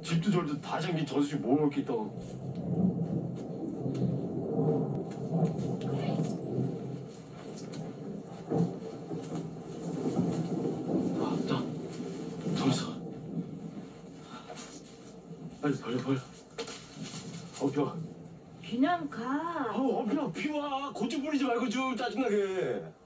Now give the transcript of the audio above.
집도 절도 다 잠긴 저수지 뭐 먹을 게 있다고. 자, 저기서. 빨리 벌려. 비와. 그냥 가. 비와. 고집 부리지 말고 좀 짜증나게.